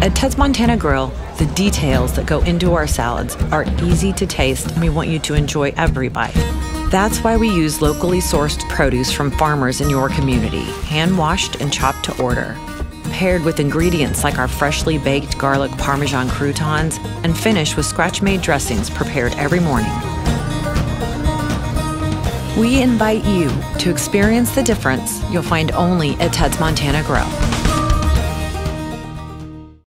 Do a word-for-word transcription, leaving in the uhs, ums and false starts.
At Ted's Montana Grill, the details that go into our salads are easy to taste, and we want you to enjoy every bite. That's why we use locally sourced produce from farmers in your community, hand-washed and chopped to order, paired with ingredients like our freshly baked garlic Parmesan croutons, and finished with scratch-made dressings prepared every morning. We invite you to experience the difference you'll find only at Ted's Montana Grill.